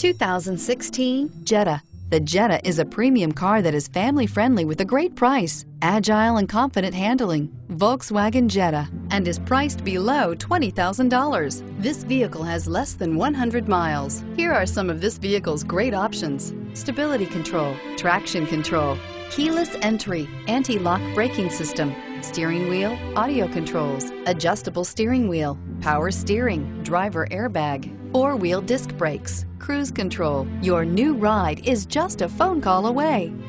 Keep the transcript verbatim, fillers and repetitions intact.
two thousand sixteen Jetta. The Jetta is a premium car that is family-friendly with a great price, agile and confident handling. Volkswagen Jetta, and is priced below twenty thousand dollars. This vehicle has less than one hundred miles. Here are some of this vehicle's great options: stability control, traction control, keyless entry, anti-lock braking system, steering wheel audio controls, adjustable steering wheel, power steering, driver airbag, four-wheel disc brakes, cruise control. Your new ride is just a phone call away.